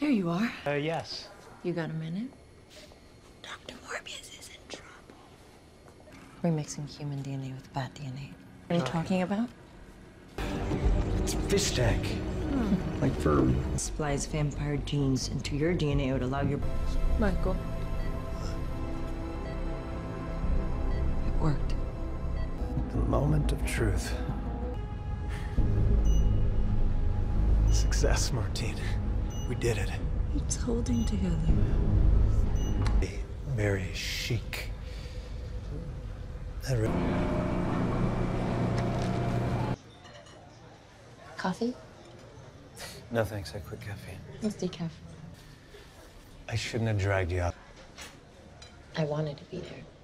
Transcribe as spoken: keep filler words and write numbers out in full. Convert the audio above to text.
Here you are. Uh, yes. You got a minute? Doctor Morbius is in trouble. We're mixing human D N A with bat D N A. What are you talking about? It's fish tank. Hmm. Like for... Splice vampire genes into your D N A would allow your... Michael. It worked. The moment of truth. Success, Martine. We did it. It's holding together. Very chic. That re- Coffee? No thanks, I quit caffeine. Let's decaf. I shouldn't have dragged you out. I wanted to be there.